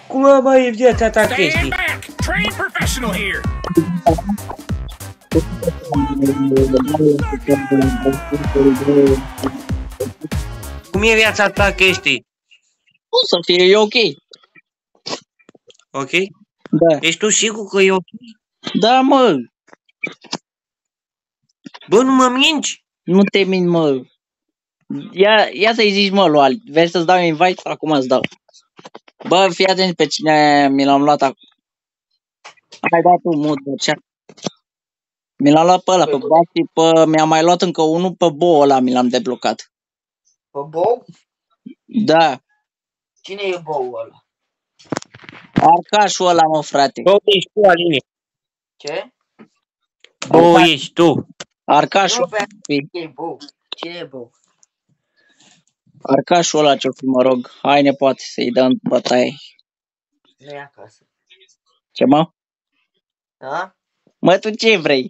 Cum mai e viața ta chestii? Trained professional here. Cum e viața ta chestii? O să fie e ok. Ok? Da. Ești tu sigur că e ok? Da, mă. Bă, nu mă minci? Nu te mint, mă. Ia să-i zici, mă, lui Ali. Vrei să-ți dau invite? Acum îți dau. Bă, fii atent pe cine mi l-am luat acum. Hai, da tu, mut, ce? Mi l-am luat pe ăla, pe Basti, pe... Mi-am mai luat încă unul, pe Bo ăla mi l-am deblocat. Pe Bou? Da. Cine e Bou ăla? Arcașul ăla, mă, frate. Bă, ești tu, Aline. Ce? Bă, ești tu. Arcașul Nu, pe e Bou. Cine e Bou? Arcașul ăla ce-o fi, mă rog. Hai, ne poate să-i dăm bătaie. Nu e acasă. Ce, mă? Da? Mă, tu ce vrei?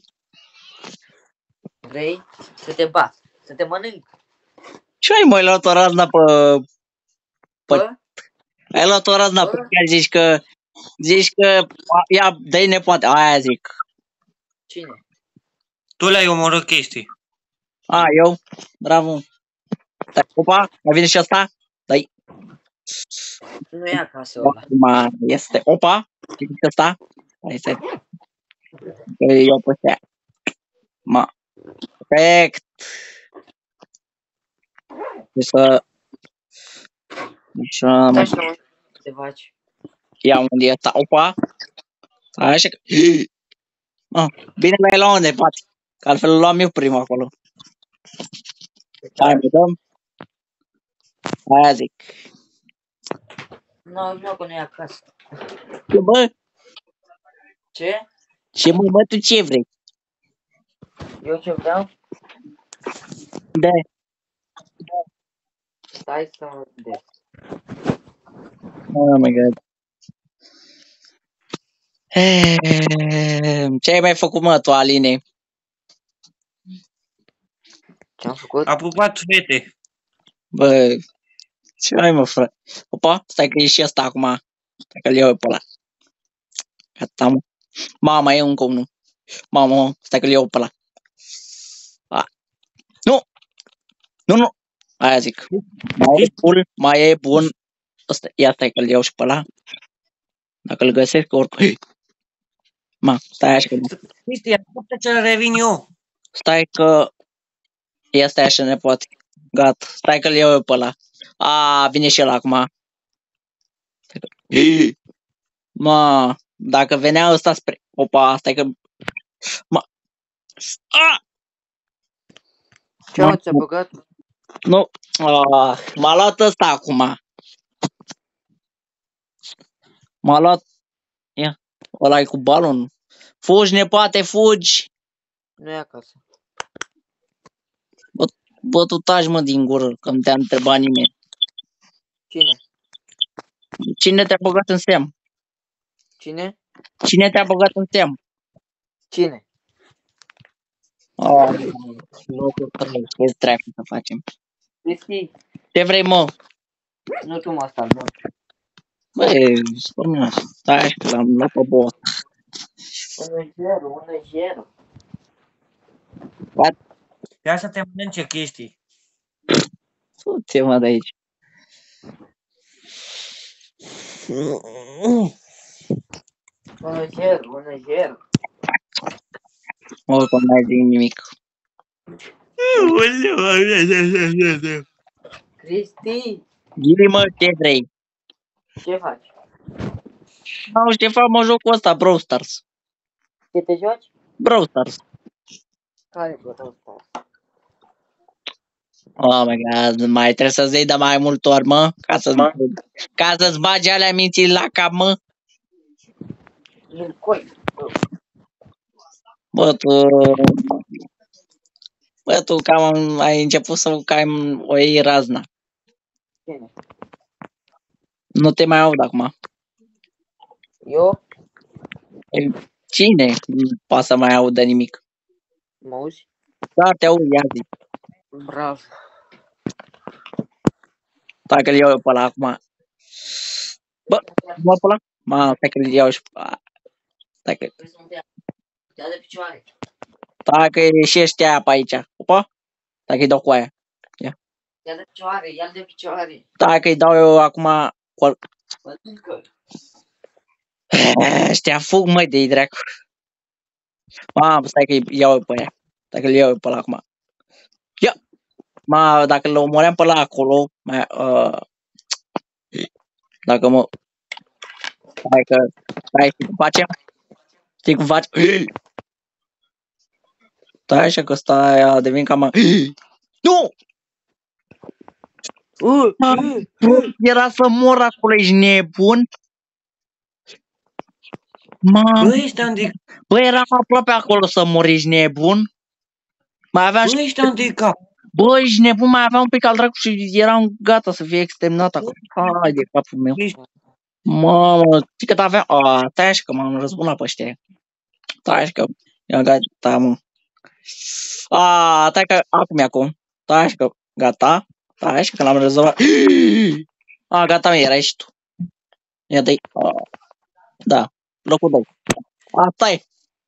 Vrei să te bat, să te mănânc? Ce ai, mai luat o razna pe... Bă? Ai luat o razna pe care zici că... Ia, dă-i nepoate. Aia zic. Cine? Tu le-ai omorât chestii. A, eu? Bravo. Stai, opa, mai vine și ăsta? Dai. Nu e acasă ăla. Acum este, opa, ce zici ăsta? Hai să... Eu pe ăstea. Ma. Perfect. Să... Așa, Stai și la unde te faci. ia unde e ăsta, opa. Așa că... Bine la el la unde, poate. Că altfel îl luam eu primul acolo. Hai, mă dăm. Aia zic. Nu, că nu e acasă. Ce, bă? Ce? Ce, mă, tu ce vrei? Eu ce vreau? Da. Stai să mă gândesc. Oh my god. Ce ai mai făcut, mă, tu, Aline? Ce-am făcut? A pupat fete. Bă, ce ai, mă, frate? Opa, stai că e și ăsta acum. Stai că-l iau eu pe ăla. Gata, mă. Mama, e încă unul. Mamă, stai că-l iau pe ăla. Nu! Nu! Aia zic. Mai e bun. Asta, ia stai că-l iau și pe ăla. Dacă îl găsesc, oricum. Ma, stai așa că... Chestii, așteaptă să revin eu. Stai că... Ia stai așa, nepoate. Gata. Stai că-l iau eu pe ăla. A, vine și el acum. Ma, dacă venea ăsta spre... Opa, stai că... Ma... A! Ce mă, ți-a băgat? Nu. M-a luat ăsta acum. M-a luat... Ia. Ăla e cu balonul. Fugi, nepoate, fugi. Nu e acasă. Bă, tu taci, mă, din gură, că nu te-a întrebat nimeni. Cine? Cine te-a băgat în seam? Cine? Cine te-a băgat în seam? Cine? Locul 3. Ce treacă să facem? Cristi, Ce vrei, mă? nu tu mă stai, nu. Băi, spune așa. Stai că l-am luat pe boss. 1-0. Ia să te mănânce chestii. Du-te, mă, de aici. 1-0. Mă, că n-ai zis nimic. Cristi, Ghili, mă, ce vrei? ce faci? Nu, Ștefan, mă joc cu ăsta, Brawl Stars. Ce te joci? Brawl Stars. Care bă, ăsta? Oh my god, mai trebuie să-ți dai de mai multe ori, mă, ca să-ți bagi alea minții la cap, mă. Milcoi. Bă, tu cam ai început să cam o iei razna. Cine? Nu te mai aud acum. Eu? Cine? Nu poate să mai audă nimic. Mă auzi? Da, te aud, ia zi. Bravo. Dacă-l iau eu pe ăla acum. Bă, Mă pe ăla? Ma, stai că îl iau și... Stai că... Ia de picioare. Stai că e și ăștia pe aici. Opa? Stai că-i dau cu aia. Ia de picioare, ia de picioare. Stai că-i dau eu acum... Ăștia fug, măi, de-i dracu. Mamă, stai că-i iau eu pe aia. Stai că-l iau eu pe ăla acum. Ia! Ma, dacă l omoream pe ăla acolo... Dacă mă... Stai că... Stai, știi cum facem? Știi cum faci? Stai așa că stai a devin cam... Nu! Era să mor acolo, ești nebun? Bă, ești handicapat. Bă, eram aproape acolo să mor, ești nebun? Mai aveam Bă, ești handicapat. Bă, ești nebun, mai aveam un pic al dracu și eram gata să fie exterminat acolo. Hai de capul meu. Mamă, știi cât aveam? Stai așa că m-am răzbunat pe ăștia. Stai așa că... Ia gata, mă. Stai că acum e acum. Stai așa că gata. Stai așa că l-am rezolvat. Gata, mă, erai și tu. Ia dă-i. Da, locul 2. Stai.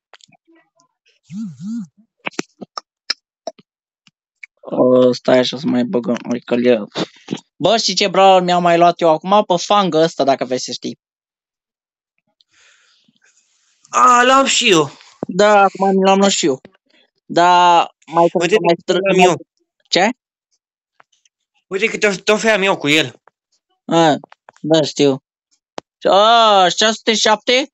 Stai așa să mai băgăm. Bă, știi ce brawler mi-am mai luat eu acum? Pe fangă ăsta, dacă vrei să știi. L-am și eu. Da, acum mi l-am luat și eu. Da, mai Uite, eu. Ce? Uite că te-o eu cu el. Da, știu. 607?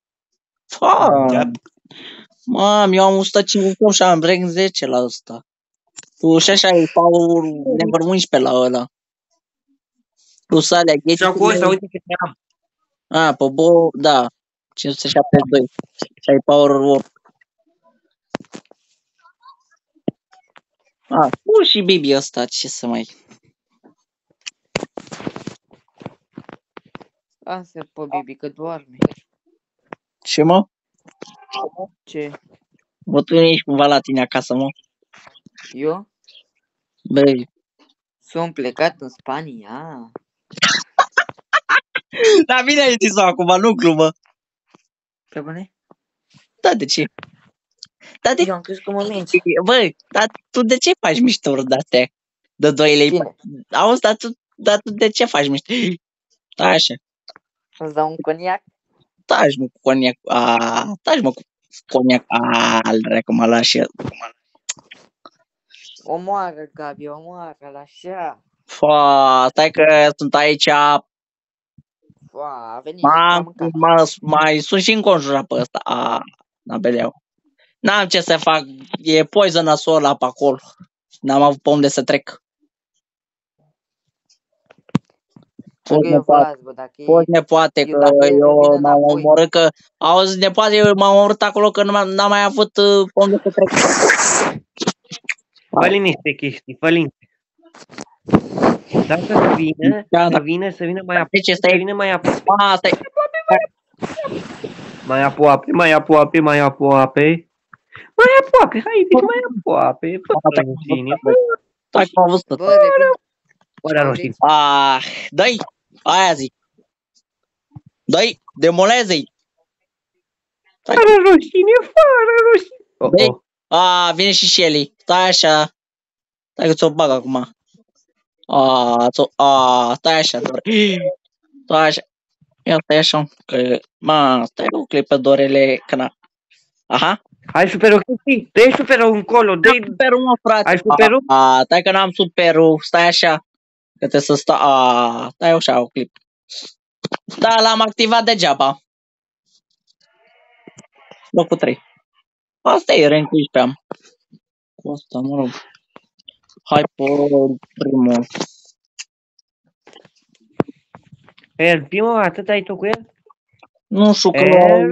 Mă, eu am 150 și am rank 10 la ăsta. Tu și așa e power number 11 la ăla. Plus alea, și acum ăsta, uite că te-am. Pe bo, da. 572. Și ai power 8. Și Bibi ăsta, ce să mai... Lasă pe Bibi că doarme. Ce, mă? Ce? Bă, tu nu ești cumva la tine acasă, mă? Eu? Băi. Sunt plecat în Spania. Da, bine ai zis-o acum, nu glumă. Pe bune? Da, de ce? Eu am crezut că mă minți. Băi, dar tu de ce faci mișto de-astea? De 2 lei. Bine. Auzi, dar tu de ce faci mișto? Stai așa. Îți dau un coniac? Taci mă cu coniac. Taci mă cu coniac. Recu mă lași. Omoară, Gabi, omoară-l așa. Stai că sunt aici. A venit să mâncat. Mai sunt și înconjurat pe ăsta. Nabeleau. N-am ce să fac. E poisonous ăla pe acolo. N-am avut pe unde să trec. Poți nepoate că eu m-am omorât că... Auzi, nepoate, eu m-am omorât acolo că n-am mai avut pe unde să trec. Fă liniște, chestii, fă liniște. Dacă să vină, să vină mai aproape. Deci stai. Să vină mai aproape. Stai. Mai aproape. Mai aproape, haideți, mai aproape. Fără rușine. Stai că am văzut. Fără rușine. Dă-i. Aia zic. Dă-i. Demolează-i. Fără rușine. Dă-i. Vine și Shelly. Stai așa. Stai că ți-o bag acum. Stai așa, doar. Stai așa. Ia stai așa. Că, stai o clipă, Dorele, că na. Aha. Hai superul, chestii. Dă-i superul încolo. Dă-i superul, mă, frate. Ai superul? Stai că n-am superul. Stai așa. Că trebuie să stai așa o clip. Da, l-am activat degeaba. Locul 3. Asta e rank 11 am. Cu asta, mă rog. Hai pe primul. El, primul, atât ai tu cu el? Nu știu că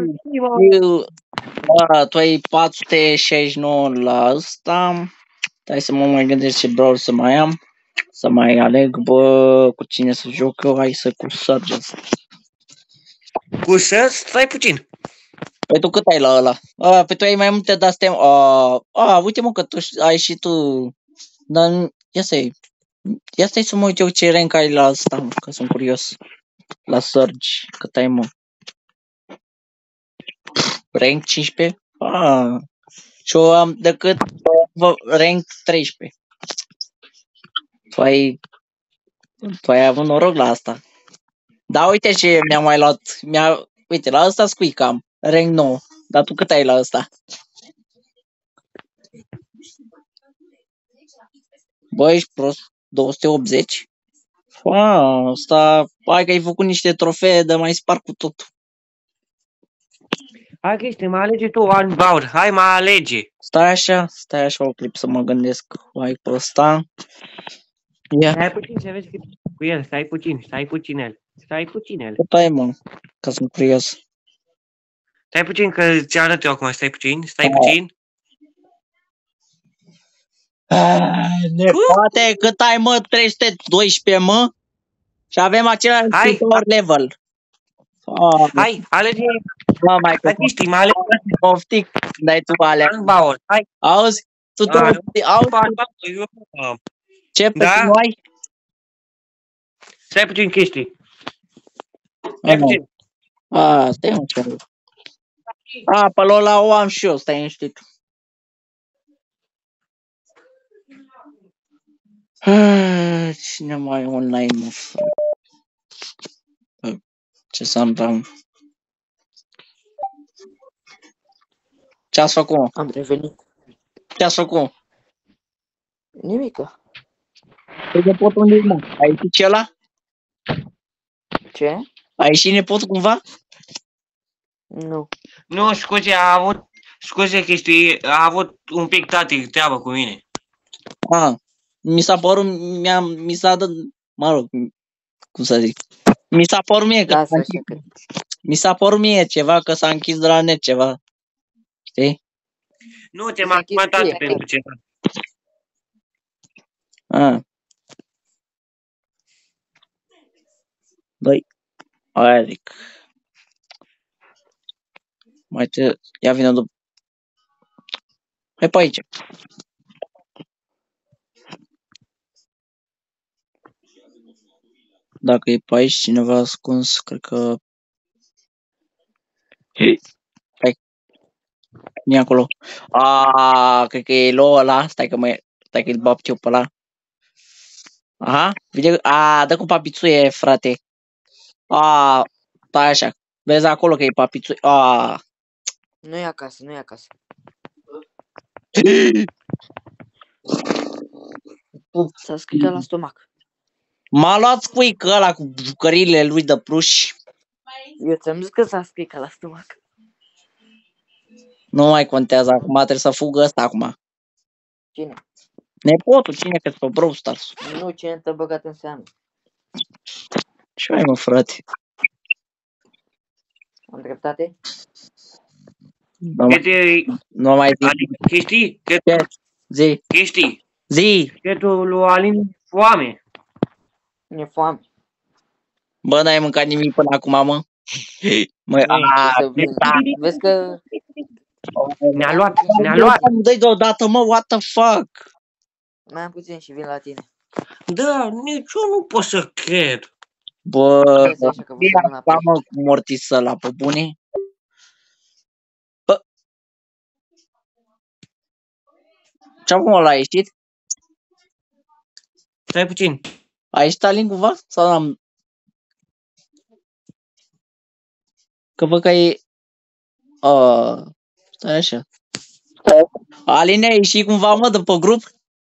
tu ai 469 la ăsta. Hai să mă mai gândesc ce brawler să mai am. Să mai aleg, cu cine să joc eu. Hai să cu Surgeon. Cu Surgeon? Stai puțin. Păi tu cât ai la ăla? Păi tu ai mai multe de-astea. Uite mă că tu ai și tu. Dar ia stai să mă uit eu ce rank ai la ăsta, că sunt curios. La Surge. Cât ai, mă? Rank 15? Ah. Și eu am decât rank 13. Tu ai avut noroc la asta. Da, uite ce mi-am mai luat. Uite, la ăsta Squeak am. Rank 9. Dar tu cât ai la ăsta? Bă, ești prost. 280? Asta... Hai că ai făcut niște trofee de mai spart cu totul. Hai Cristi, mă alege tu, Unbound. Hai, mă alege. Stai așa o clip să mă gândesc. Hai pe ăsta. Ia. Stai puțin să vezi cu el, stai puțin el. Cât ai, mă? Ca să-mi curios. Stai puțin că ți arăt eu acum, stai puțin. Poate cât ai, mă? 312, mă? Și avem același level. Hai, alege. Mai Hai, Cristi, mă alege. Poftic, dai tu alea. Unbound, hai. Auzi? Tu auzi? Ce pe Da? nu ai? Stai puțin, Cristi. Stai puțin. Stai un pic. Pe ăla o am și eu, stai liniștit. Cine mai e online, mă, frate? Ce să am? Ce-ați făcut, mă? Am revenit. Ce-ați făcut? Nimica. Pe nepotul unde mă? Ai ieșit ce ăla? Ce? A ieșit nepotul cumva? Nu. Nu, scuze, Cristi, a avut un pic tati treabă cu mine. Mi s-a părut, mi s-a dat, mă rog, cum să zic, mi s-a părut mie că mi s-a părut mie ceva, că s-a închis de la net ceva, știi? Nu, te-am tati pentru ceva. Băi, aia zic. Ia vină după. Hai pe aici. Dacă e pe aici cineva ascuns, cred că... Hai. Nu acolo. Cred că e low ăla. Stai că îl bap eu pe ăla. Aha. Dă cu papițuie, frate. Stai așa. Vezi acolo că e papițuie. Nu e acasă. S-a scricat la stomac. M-a luat Squeak ăla cu jucăriile lui de pluș. Eu ți-am zis că s-a scricat la stomac. Nu mai contează acum, trebuie să fugă ăsta acum. Cine? Nepotul, cine că-ți pe Brawl Stars? Nu, cine te-a băgat în seamă? Ce ai, mă, frate? Am dreptate? Nu mai zic. Cristi? Zi. Cristi? Zi. Că tu lui Alin foame. Mi-e foame. Bă, n-ai mâncat nimic până acum, mă? Vezi că... Ne-a luat. Dă-i deodată, mă, what the fuck? Mai am puțin și vin la tine. Da, nici eu nu pot să cred. Bă, mă, cu mortis ăla, pe bune? Bă. Ce-am cum ăla a ieșit? Stai puțin. A ieșit Alin cumva? Sau am... Că văd că e... Stai așa. Alin a ieșit cumva, mă, după grup?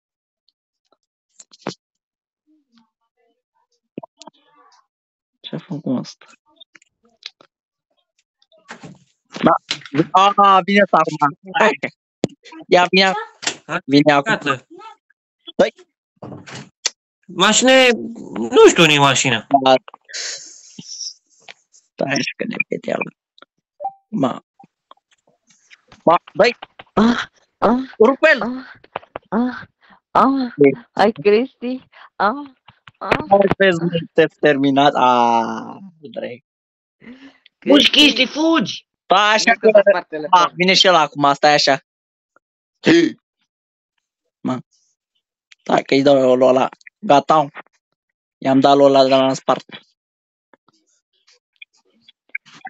Ce-a făcut asta? Da. Vine asta acum. Ia, vine acum. Băi. Mașină, nu știu unde e mașina. Stai așa că ne vedeală. Băi. Rupe-l. Hai, Cristi. Te-ai terminat. Drei. Fugi, Cristi, fugi! Stai așa că... Vine și ăla acum, stai așa. Stai că-i dau eu ăla. Gata. I-am dat lui ăla de la spart.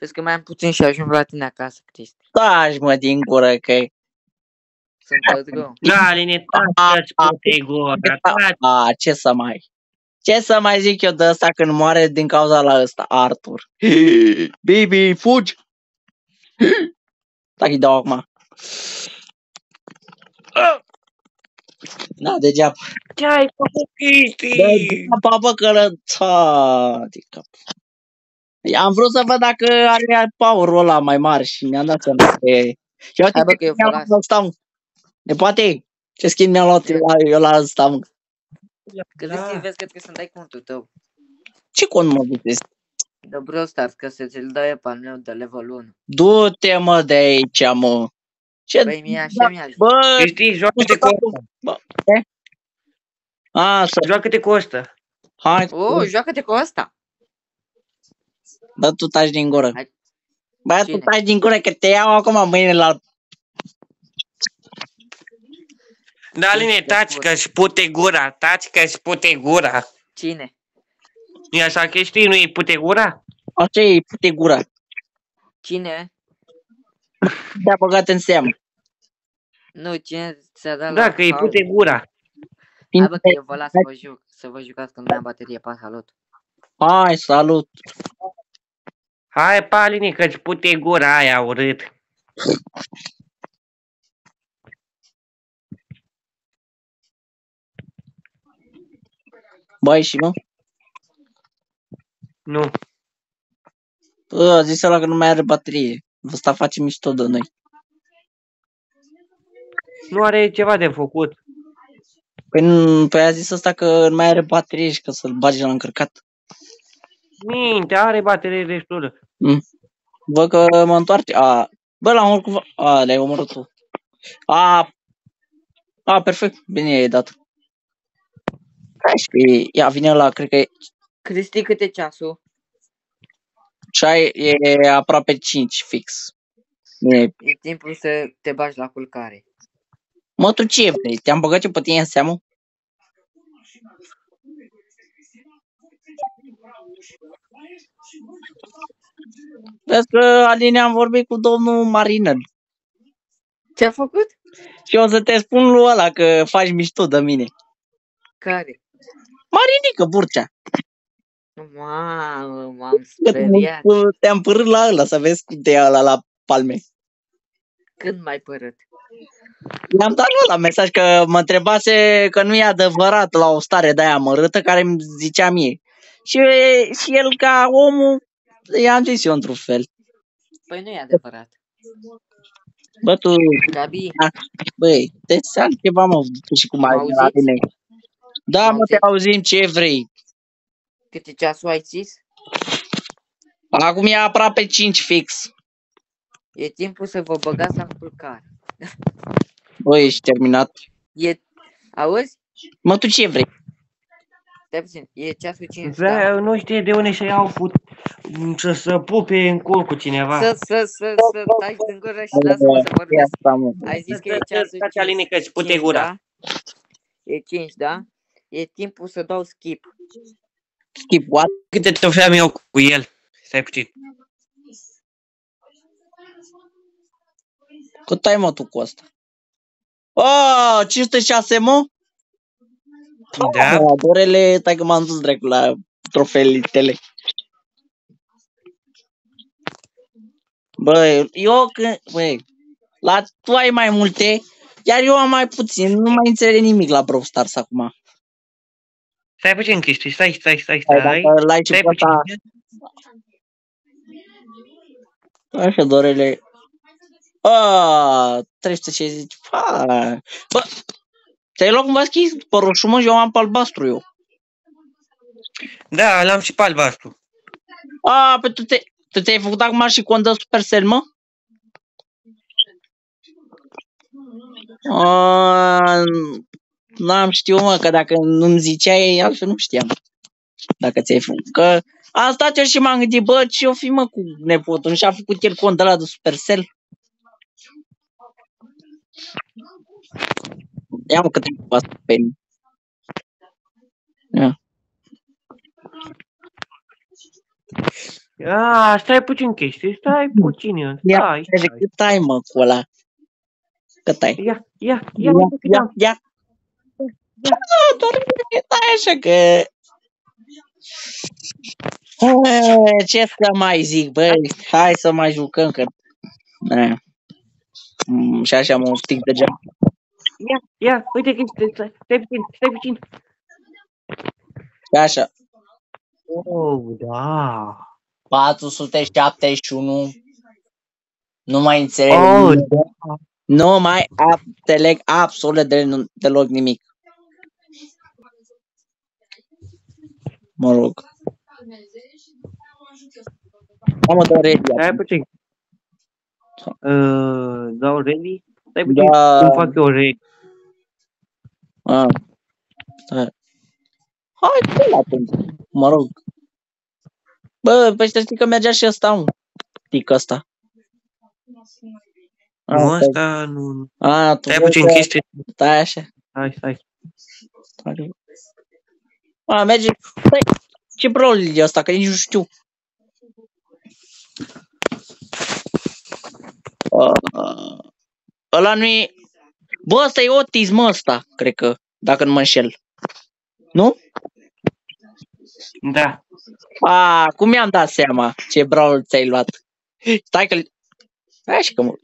Vezi că mai am puțin și ajung la tine acasă, Cristi. Taci, mă, din gură, că... Sunt pădru. Da, Aline, taci-ți pute gura, taci. Ce să mai... Ce să mai zic eu de ăsta când moare din cauza la ăsta, Arthur? Bibi, fugi! Dacă-i dau acum. Da, degeaba. Ce ai făcut, Cristi? Degeaba, bă, călăța de cap. Am vrut să văd dacă are power-ul ăla mai mare și mi-am dat seama că e... Și Hai, bă, că eu mi-am luat ăsta, mă. Ne poate? Ce schimb mi-am luat eu la ăsta, mă? Cristi, vezi că trebuie să-mi dai contul tău. Ce cont mă găsesc? De Brawl Stars, că să ți-l dau eu pe al meu de level 1. Du-te, mă, de aici, mă. Ce? Păi mie așa mi-a zis. Bă, Cristi, joacă-te cu ăsta. A, să... Joacă-te cu ăsta. Hai, Joacă-te cu ăsta. bă, tu taci din gură. Hai. Bă, tu Cine? taci din gură, că te iau acum mâine la... Da, Aline, taci că-și pute gura, taci că-și pute gura. Cine? E așa că știi, nu-i pute gura? Așa e, pute gura. Cine? Te-a băgat în seamă. Nu, cine ți-a dat la... Da, că îi pute gura. Hai, bă, că eu vă las să vă juc. Să vă jucați când mai am baterie. Pa, salut. Hai, salut. Hai, pa, Aline, că-ți pute gura aia urât. Băi, și nu? Nu. A zis ăla că nu mai are baterie. Ăsta face mișto de noi. Nu are ceva de făcut. Păi a zis ăsta că nu mai are baterie și că să-l bage la încărcat. Minte, are baterie destulă. Văd că mă întoarce. Bă, l-am omorât cu... le-ai omorât tu. Perfect. Bine i-ai dat. 14. Ia, vine ăla, cred că e... Cristi, cât e ceasul? E aproape 5 fix. E timpul să te bagi la culcare. Mă, tu ce vrei? Te-am băgat eu pe tine în seamă? Vezi că, Aline, am vorbit cu domnul Marinel. Ce-a făcut? Și o să te spun lui ăla că faci mișto de mine. Care? Marinică, Burcea. Mamă, m-am speriat. Te-am părât la ăla, să vezi cum te ia ăla la palme. Când m-ai părât? I-am dat ăla mesaj că mă întrebase că nu e adevărat la o stare de-aia amărâtă care îmi zicea mie. Și el ca omul, i-am zis eu într-un fel. Păi nu e adevărat. Bă, tu... Gabi. Băi, te-ți altceva, mă, tu și cum ai la tine. Da, mă, te auzim, ce vrei. Câte ceasul ai zis? Acum e aproape 5 fix. E timpul să vă băgați la culcare. Băi, ești terminat. Auzi? Mă, tu ce vrei? Stai puțin, e ceasul 5. Da, nu știe de unde să iau să pupe în cul cu cineva. Să stai din gură și lasă-mă să vorbesc. Ai zis că e ceasul 5. Aline, că-ți pute gura. Da? E 5, da? E timpul să dau skip. Skip what? Câte trofeam eu cu el? Stai puțin. Cât ai, mă, tu cu asta? 506, mă? Da? Dorele, stai că m-am dus dracu la trofeitele. Băi, tu ai mai multe, iar eu am mai puțin, nu mai înțeleg nimic la Brawl Stars acum. Stai puțin, Cristi, stai. Stai puțin. Așa, Dorele. 360. Bă, ți-ai luat cumva schis pe roșu, mă, eu am pe albastru eu. Da, l-am și pe albastru. Pe tu ți-ai făcut acum și cont de Supercell, mă? N-am știut, mă, că dacă nu-mi ziceai, altfel nu știam. Dacă ți-ai făcut, că am stat eu și m-am gândit, bă, ce-o fi, mă, cu nepotul? Nu și-a făcut el cont de ăla de Supercell? Ia, mă, că trebuie să pasă pe mine. Ia. Stai puțin chestii, stai puțin, stai. Cât ai, mă, cu ăla? Cât ai? Ia, uite cât am. Ia. Doar stai așa că... Ce să mai zic, băi? Hai să mai jucăm, că... Și așa mă stic degeaba. Ia, uite că stai puțin. Și așa. Da. 471. Nu mai înțeleg. Da. Nu mai înțeleg absolut deloc nimic. Mă rog. Mamă, dau ready. Stai puțin. Dau ready? Stai puțin, cum fac eu ready? Hai, ce atunci. Mă rog. Bă, păi știi că mergea și ăsta, un tic ăsta. Nu, asta nu... Stai puțin chestii. Stai așa. Stai. Merge. Stai. Ce brol e ăsta? Că nici nu știu. Ăla nu e... Bă, ăsta e autism ăsta, cred că, dacă nu mă înșel. Nu? Da. Cum mi-am dat seama ce brawl ți-ai luat? Stai că... Așa că mă...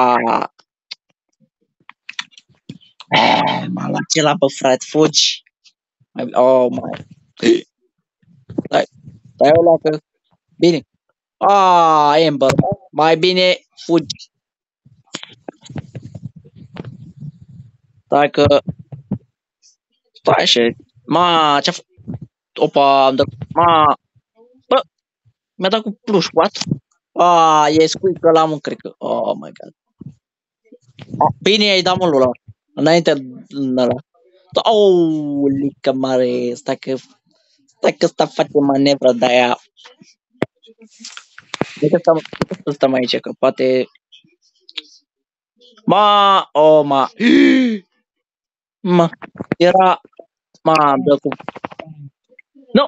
M-a luat ce la bă, frate, fugi. Mai... Stai ăla că... Bine. Amber. Mai bine fugi. Stai că... Stai așa. Ce-a făcut? Opa, am dat... Bă, mi-a dat cu plus 4. E squeak ăla, mă, cred că... Oh my god. Bine, ai dat mult ăla. Înainte ăla. Lică mare. Stai că ăsta face manevra de-aia. De că stăm aici, că poate... Era... am dat cu... Nu!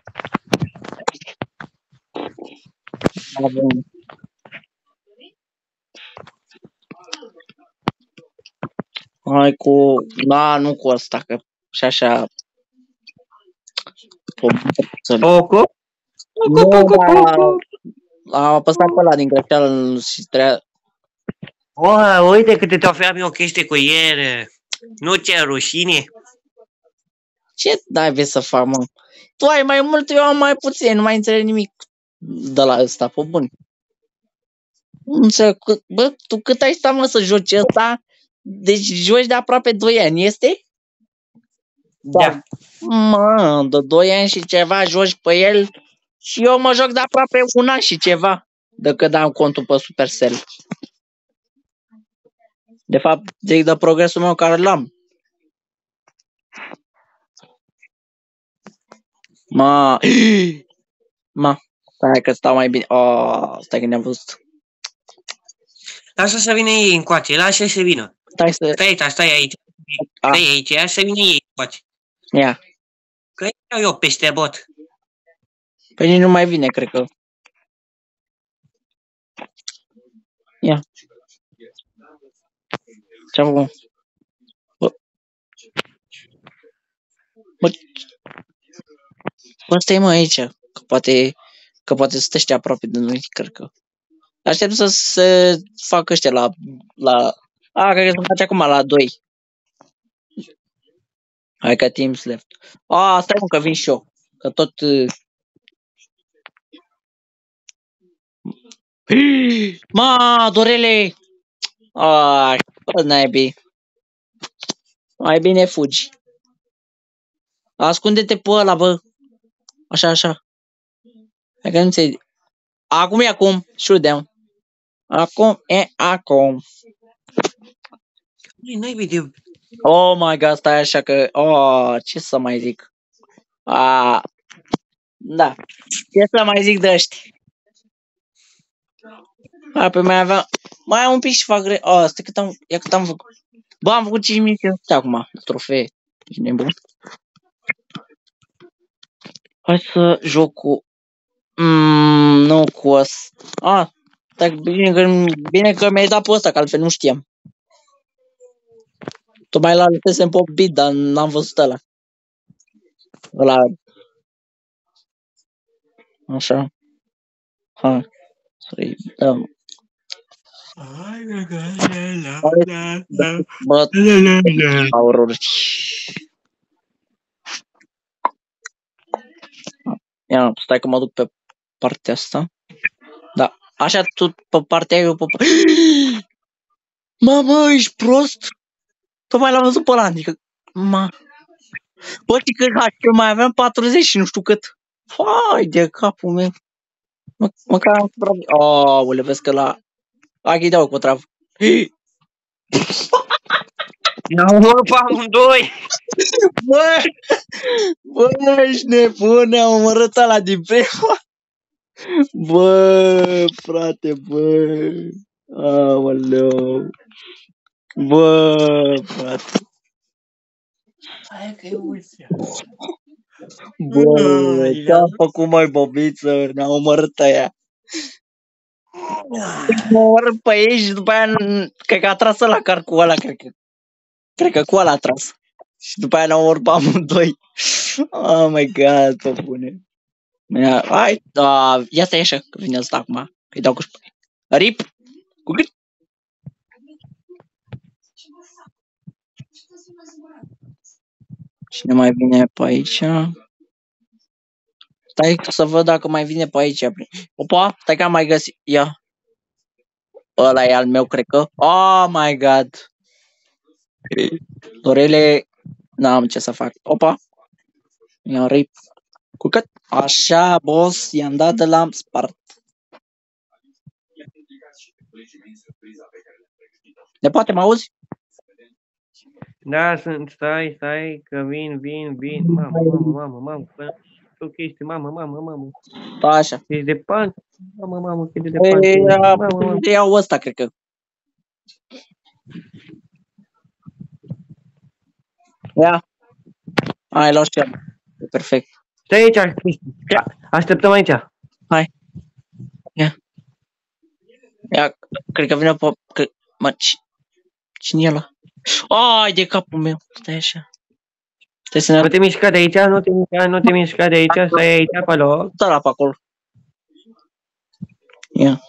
Hai cu... nu cu ăsta, că și așa... Poco? Am apăsat pe ăla din greșeală și treia... Uite câte te oferam eu o chestie cu ieri. Nu ți-e rușine? Ce vrei să fac, mă? Tu ai mai mult, eu am mai puțin, nu mai înțeleg nimic de la ăsta, pe bun. Bă, tu cât ai stat, mă, să joci ăsta? Deci joci de aproape 2 ani, este? Da. Mă, de 2 ani și ceva joci pe el și eu mă joc de aproape 1 an și ceva de când am contul pe Supercell. De fapt, zic de progresul meu care l-am. Stai că stau mai bine. Stai că ne-am văzut. Lasă să vină ei încoace, lasă să vină. Stai aici. Stai aici, să vină ei încoace. Ia. Că iau eu peste bot. Păi nici nu mai vine, cred că. Ia. Ce-a făcut? Bă, stai mă aici, că poate să te aproape de noi, cred că. Aștept să se facă ăștia la... cred că se face acum la 2. Hai că teams left. Stai mă că vin și eu, că tot... Dorele! Bă, naibii. Mai bine fugi. Ascunde-te pe ăla, bă. Așa. Hai că nu înțeleg. Acum. Shoot down. Acum. Naibii de... Oh my god, stai așa că... ce să mai zic? Da. Ce să mai zic de ăștia? Păi mai am un pic și fac stai cât am făcut. Bă, am făcut 5500 acum, trofee. Ești nebun. Hai să joc cu... Nu cu ăsta. Bine că mi-ai dat pe ăsta, că altfel nu știam. Tocmai l-am lăsesem pe bit, dar n-am văzut ăla. Așa. Hai. Să-i dăm. Bă, aurori. Ia, stai că mă duc pe partea asta. Da, așa tu pe partea aia, eu pe... Mamă, ești prost? Tocmai l-am văzut pe ăla, adică... Bă, știi că eu mai aveam 40 și nu știu cât. Fai de capul meu. Măcar am supraviețuit. Aoleu, vezi că la... Hai dau cu travă. Ne-au omorât pe amândoi! Bă, ești nebun, ne-am omorât ăla din prima. Bă, frate, bă. Aoleu. Bă, frate. Hai că e ulția. Bă, ce-am făcut, mai bobiță? Ne-am omorât aia. M-a omorât pe ei și după aia, cred că a tras ăla car cu ăla, cred că cu ăla a tras. Și după aia ne-am omorât pe amândoi. Oh my god, pe bune. Hai, ia stai așa, că vine ăsta acum, că-i dau cu șpăi. Rip, cu cât? Cine mai vine pe aici? Stai să văd dacă mai vine pe aici. Opa, stai că am mai găsit. Ia. Ăla e al meu, cred că. Oh my god. Dorele. N-am ce să fac. Opa. Ia rip. Cu cât? Așa, boss. I-am dat de l-am spart. Ne poate mă auzi? Da, stai, că vin. Mamă. O chestie, mamă. Da, așa. Ești de pan? Mamă, cât de pan. Te iau ăsta, cred că. Ia. Hai, luat și e perfect. Stai aici, așteptăm aici. Hai. Ia, cred că vine pe... Cine e ăla? Ai de capul meu. Stai așa. Nu te mișca de aici, nu te mișca de aici, stai aici, acolo. Stai pe acolo. Ia.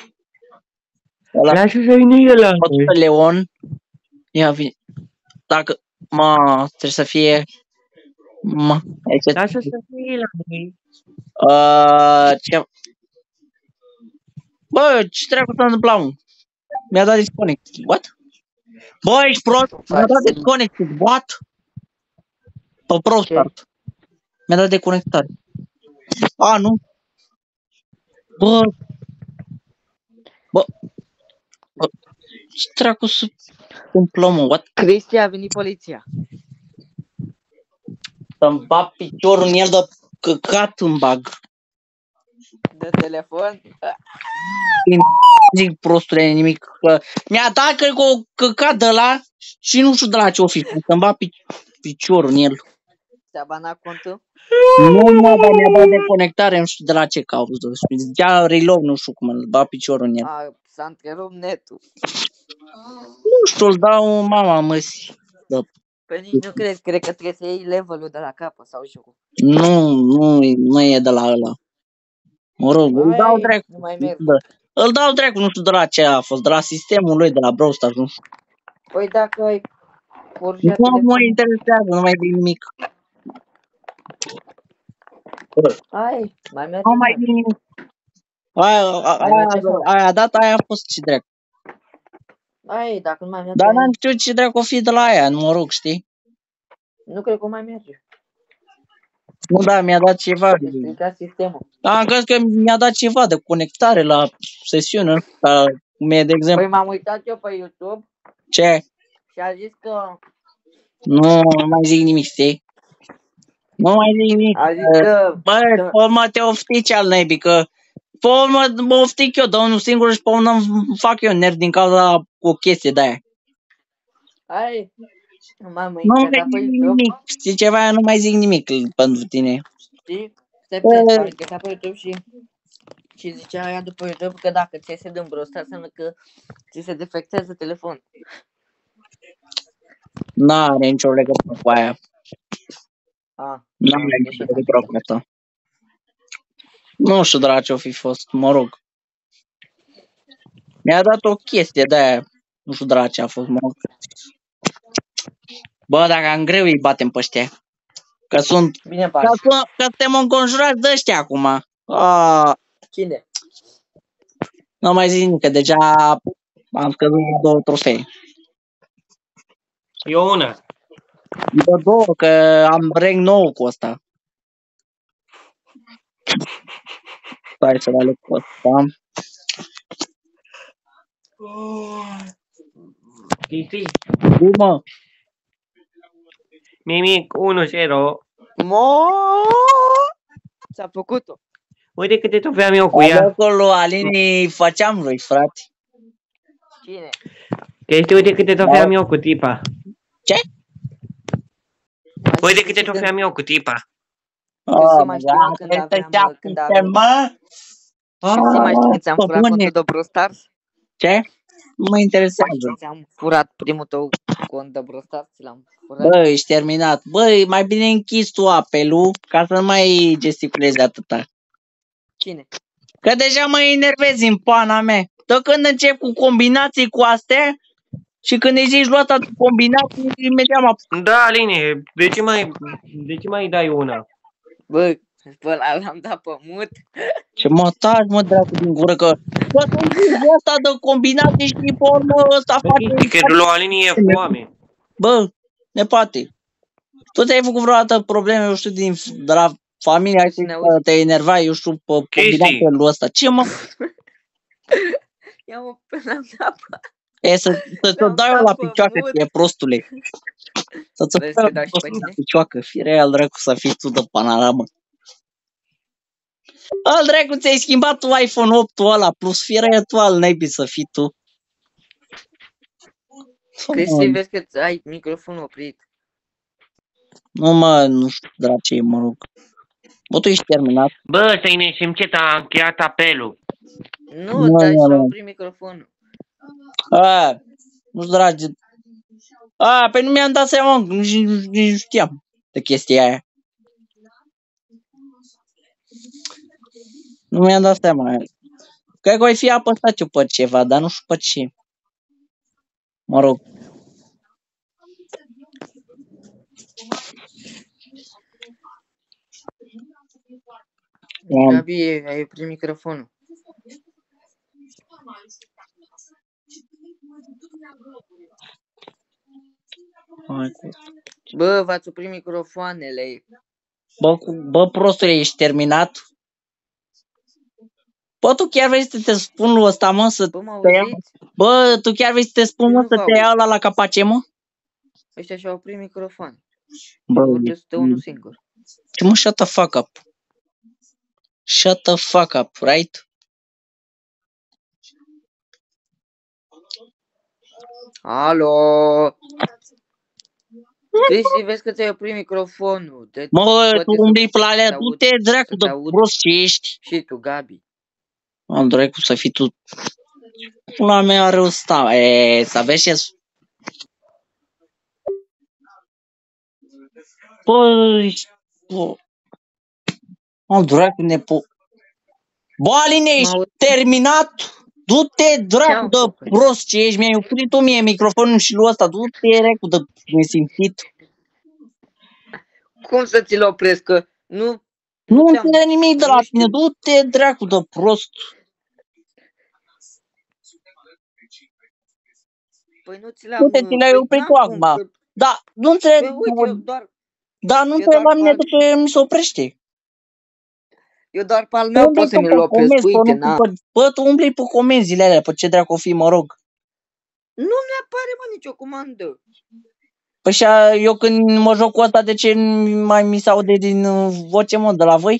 Lasă să vină el. Leon. Ia, vine. Dacă... trebuie să fie... Lasă să fie la noi. Ce... Bă, ce treabă s-a întâmplat, mă? Mi-a dat disconnect. What? Bă, ești prost? Mi-a dat disconnect. What? Pe Pro Start. Mi-a dat deconectare. Nu. Bă. Ce dracu se întâmplă, mă? What? Cristi, a venit poliția. Să-mi bag piciorul în el de căcat îmi bag. De telefon? Zic, prostule, nimic. Mi-a dat, cred că, o căcat de la și nu știu de la ce o fi. Să-mi bag piciorul în el. Ți-a banat contul? Nu, mă, dar mi-a dat deconectare, nu știu de la ce cauză. Zicea reload, nu știu cum, îl bag piciorul în el. S-a întrerupt netul. Nu știu, îl dau mama măsi. Păi nici nu cred că trebuie să iei levelul de la capăt sau jocul. Nu e de la ăla. Mă rog, îl dau dracu. Nu mai merg. Îl dau dracu, nu știu de la ce a fost, de la sistemul lui, de la Brawl Stars, nu știu. Păi dacă ai forjat nu mă interesează, nu mai vine nimic. Hai, mai merge. Nu mai vine nimic. Aia a dat, aia a fost ce dracu. Hai, dacă nu mai merge. Dar n-am știut ce dracu o fi de la aia, mă rog, știi? Nu cred că mai merge. Nu, da, mi-a dat ceva. Stricat sistemul. Am crezut că mi-a dat ceva de conectare la sesiune. De exemplu. Păi m-am uitat eu pe YouTube. Ce? Și a zis că... Nu mai zic nimic, știi? Nu mai zic nimic. A zis că... Bă, pe urmă te oftici al naibii, că pe urmă mă oftic eu, dar unul singur și pe urmă îmi fac eu nerd din cauza o chestie de-aia. Hai, nu mai zic nimic. Știi ceva? Nu mai zic nimic pentru tine. Știi? Stai pe YouTube și... Și zicea aia după YouTube că dacă ți iese din Brawl Stars înseamnă că ți se defectează telefonul. N-are nicio legătură cu aia. N-are Deci nicio legătură cu asta. Nu știu, dragi, ce-o fi fost, mă rog. Mi-a dat o chestie de-aia. Nu știu, dragi, ce a fost, mă rog. Bă, dacă am greu îi batem pe ăștia. Că sunt... Bine, Că suntem înconjurați de ăștia acum. Cine? Nu mai zic nimic, că deja am scăzut 2 trofee. Eu una. Eu 2, că am rank 9 cu ăsta. Stai să le aleg cu ăsta. Cristi, Mă, nimic, 1-0. Ți-a făcut-o. Uite câte trofee am eu cu ea. acolo Alini făceam lui, frate. Cine? Cristi, uite câte trofee am eu cu tipa. Ce? Uite câte trofee am eu cu tipa. Se mai știu când aveam... Se mai știu când ți-am furat contul de Brawl Stars? Ce? Nu mă interesează. Ți-am furat primul tău cont de Brawl Stars, l-am furat. Bă, ești terminat. Băi, mai bine închizi tu apelul ca să nu mai gesticulezi atâta. Cine? Că deja mă enervezi în pana mea. Tot când încep cu combinații cu astea și când îi zici luata de combinații, imediat mă... Da, Aline, de ce mai dai una? Bă, l-am dat pe mut. Ce mă taci, mă, dracu, din gură, că... Bă, tu zici asta de combinații și pe urmă ăsta face... Că lui Aline e foame. Bă, nepate. Tu ți-ai făcut vreodată probleme, eu știu, de la familia și că te enervai, eu știu, pe combinațiile lui ăsta. Ce, mă? Ia-mă, l-am dat pe... Să-ți dai eu la picioacă, ție, prostule. Să-ți dai la picioacă, fie real, dracu, să fii tu de panoramă. Al dracu, ți-ai schimbat tu iPhone 8-ul ăla, plus fie real tu al naibii să fii tu. Cristi, vezi că ai microfonul oprit. Nu, mă, nu știu, dracu, mă rog. Bă, tu ești terminat. Bă, să-i neșim ce t-a încheiat apelul. Nu, dar și-a oprit microfonul. Nu-ți dragi. Păi nu mi-am dat seama, nici nu știam de chestia aia. Nu mi-am dat seama. Cred că voi fi apăsat eu pe ceva, dar nu știu pe ce. Mă rog. Gabi, ai oprit microfonul. Bă, v-ați oprit microfoanele. Bă, prostule, ești terminat? Bă, tu chiar vrei să te spun lui ăsta, mă, să te ia? Bă, tu chiar vrei să te spun, mă, să te ia ăla la capace, mă? Ăștia și-au oprit microfon. Bă, vorbesc de unul singur. Ce, mă, shut the fuck up. Shut the fuck up, right? Alo! Cristi, vezi că ți-ai oprit microfonul. Mă, tu umbli pe alea, du-te, dracu, de prost ce ești. Și tu, Gabi. Am dracu să fii tu. Pula mea rău stau. Să vezi ce... Bă, am dracu Bă, Aline, ești terminat? Du-te, dracu, de prost ce ești. Mi-ai oprit tu mie microfonul și lui ăsta. Du-te, dracu, de nesimțit. Cum să ți-l opresc? Că nu înțeleg nimic de la tine. Du-te, dracu, de prost. Păi nu ți l-am... Uite, ți l-ai oprit tu acum. Da, nu înțeleg... Da, nu înțeleg la mine de ce mi se oprește. Eu doar pe al meu pot să mi-l opresc, uite, na. Bă, tu umbli pe comenzile alea, pe ce dracu o fi, mă rog. Nu mi-apare, mă, nicio comandă. Păi și eu când mă joc cu asta, de ce mai mi se aude din voce, mă, de la voi?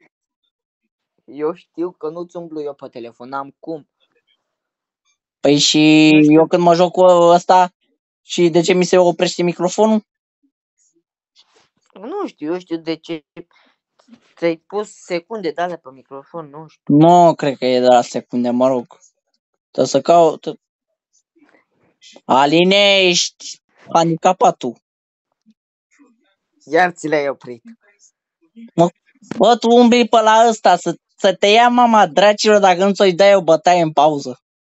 Eu știu că nu-ți umblu eu pe telefon, n-am cum. Păi și eu când mă joc cu ăsta, și de ce mi se oprește microfonul? Nu știu, eu știu de ce Ți-ai pus secunde de alea pe microfon, nu știu. Nu, cred că e de la secunde, mă rog. Trebuie să caut. Aline, ești handicapat tu. Iar ți le-ai oprit. Bă, tu umbli pe la ăsta, să te ia mama dracilor dacă nu ți-o dai o bătaie în pauză.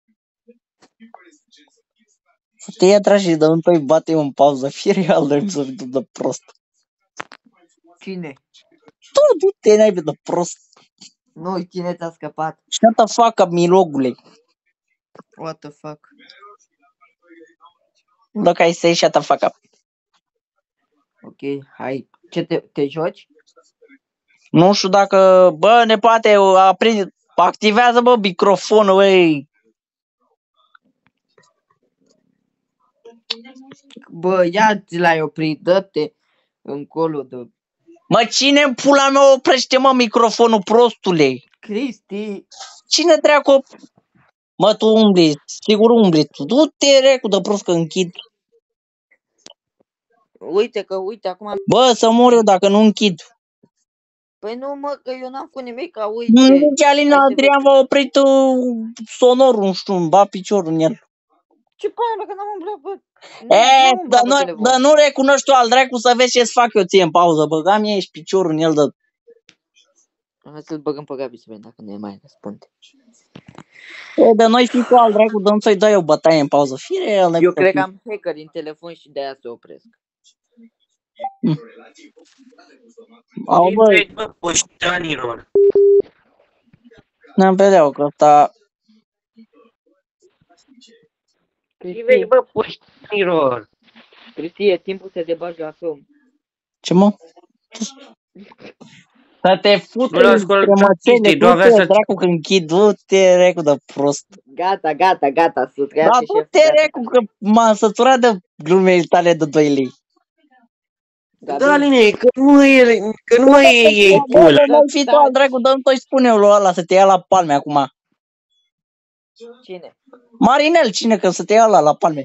Să te ia dracii de nu ți-o bate în pauză. Fie real de să fii de prost. Cine? Tu, du-te, n-ai de prost. Nu, cine ți-a scăpat? Shut the fuck up, milogule. What the fuck? Look, I say shut the fuck up. Ok, hai. Ce te joci? Nu știu dacă... Bă, nepoate, activează, bă, microfonul, băi. Bă, ia ți l-ai oprit, dă-te încolo de... Mă, cine în pula mea oprește, mă, microfonul, prostule? Cristi! Cine dracu? Mă, tu umbli, sigur umbli tu. Du-te, recu, de prost că închid. Uite, acum... Bă, să mor eu dacă nu închid. Păi nu, mă, că eu n-am făcut nimic, ca uite. Nici Alina Adrian v-a oprit sonorul, nu știu, îmi bat piciorul în el. Ce până, că n-am umblat, bă? Dar nu recunoști tu al dracu să vezi ce-ți fac eu ție în pauză. Băgam ești piciorul în el de... Hai să-l băgăm pe Gabi să vedem dacă ne mai răspunde. De noi fi cu al dracu, dăm să-i dai o bătaie în pauză. Fire el, eu cred că am hacker din telefon și de-aia se opresc. Au, băi. Poștanilor. Ne-am vedea că ăsta... Cristi, bă, poștanilor. Cristi, e timpul să te bagi la film. Ce, mă? Să te fută Nu l-ascult, cremățele, du-te, dracu, că închid, du-te, recu, de prost. Gata, sutrează da, du-te, recu, că m-am săturat de glumele tale de 2 lei. Da, Aline, că nu e ei pula. Nu fi tu, al dracu, dă-mi toi spune-o lui ăla să te ia la palme acum. Cine? Marinel, cine, că să te ia ăla la palme.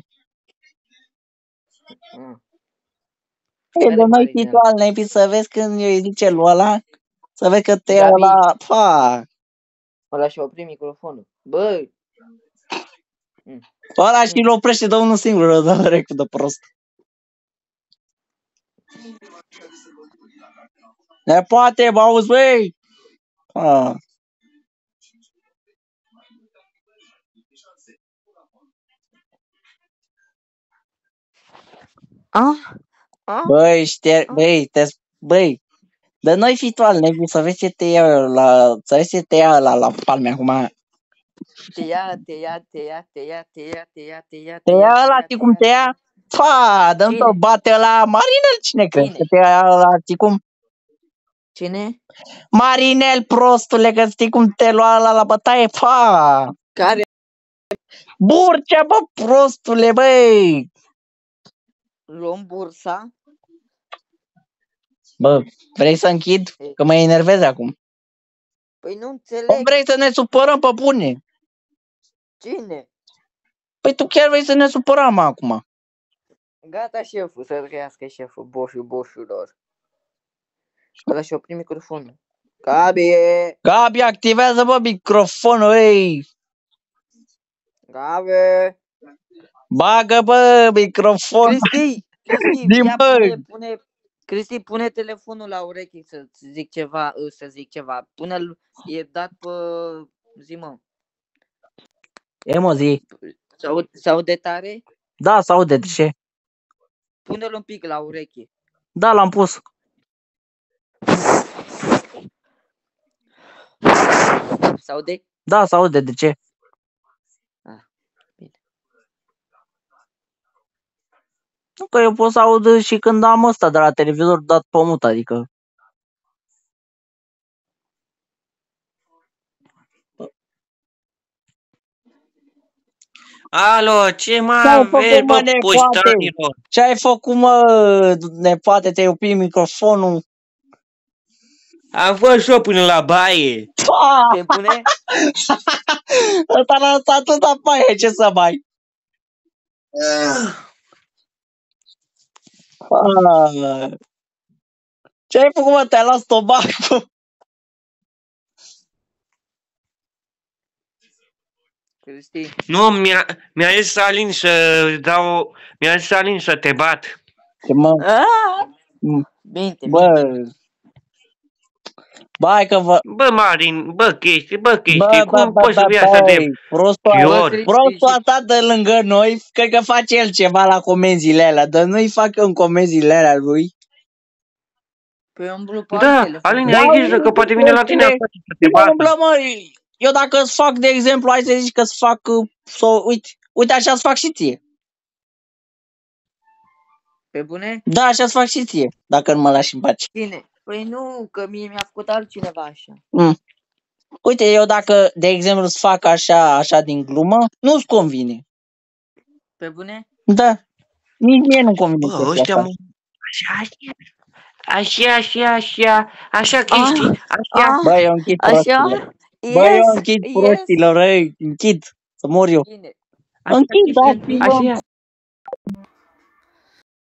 Ei, de noi fi tu al nepi să vezi când eu îi zice lui ăla, să vezi că te ia la... Pa! Ăla și-a oprit microfonul. Băi! Ăla și-l oprește de unul singur, dă recu de prost. Ne poate, bă, auzi, băi! Băi, băi, de noi fi tu al nebi să vezi ce te ia la palme acum. Te ia. Te ia ăla, știi cum te ia? Pa, dă-mi să bate ăla Marinel, cine crezi? Că te ia ăla, știi cum? Cine? Marinel, prostule, că știi cum te lua ăla la bătaie, pa! Care? Burcea, bă, prostule, băi! Luăm bursa? Bă, vrei să închid? Că mă enervezi acum. Păi nu înțeleg. Vrei să ne supărăm pe bune? Cine? Păi tu chiar vrei să ne supărăm acum. Gata, șeful, să trăiască șeful boșilor. Ăla și-a oprit microfonul. Gabi, activează, bă, microfonul, ei! Gabi! Bagă, bă, microfonul! Cristi, Cristi, pune telefonul la ureche să zic ceva. Pune-l, e dat pe... Zi, mă. E, mă, zi. S-aude tare? Da, s-aude, de ce? Pune-l un pic la ureche. Da, l-am pus. S-aude? Da, s-aude, de ce? Bine. Nu, că eu pot să aud și când am ăsta de la televizor dat pe mut, adică... Alo, ce mai vezi, bă, poștanilor? Ce ai făcut, mă, nepoate, te-ai oprit microfonul? Am fost și eu până la baie. Te pune? Ăsta l-a stat tot la baie, ce să mai? Ce ai făcut, mă? Te-ai luat stomac, bă? Cristi. Nu, mi-a zis Alin să dau... Mi-a zis Alin să te bat. Ce, mă? Minte, Bă... Bă, hai că vă... Bă, Marin, bă, chestii, Bă, cum poți să fii așa de prostul ăsta de lângă noi, cred că face el ceva la comenzile alea, dar nu-i fac eu în comenzile alea lui. Păi umblă pe Da, telefon. Aline, ai grijă că poate vine la tine să te bată. Umblă, mă, eu dacă îți fac, de exemplu, hai să zici că îți fac, uite, așa îți fac și ție. Pe bune? Da, așa îți fac și ție, dacă nu mă lași în pace. Bine. Păi nu, că mie mi-a făcut altcineva așa. Uite, eu dacă, de exemplu, îți fac așa din glumă, nu-ți convine. Pe bune? Da. Nici mie nu convine. Bă, ăștia așa chestii, așa. Bă, eu închid prostilor. Bă, eu închid prostilor, închid, să mor eu. Bine. Închid, da,